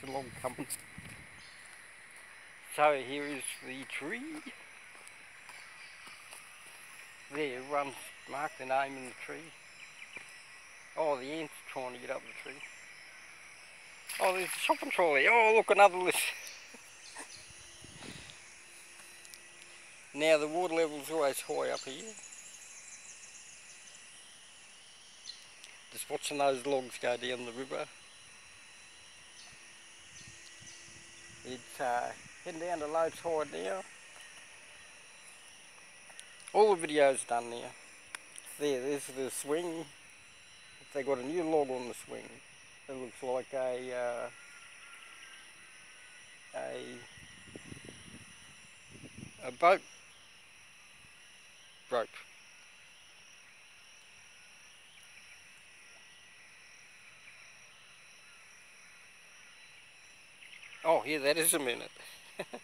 a log coming. So here is the tree. There, runs, mark the name in the tree. Oh, the ant's trying to get up the tree. Oh, there's a shopping trolley. Oh, look, another list. Now the water level's always high up here. Just watching those logs go down the river. It's heading down to low tide now. All the videos done now. There's the swing. They got a new log on the swing. It looks like a boat rope. Oh, yeah, that is a minute.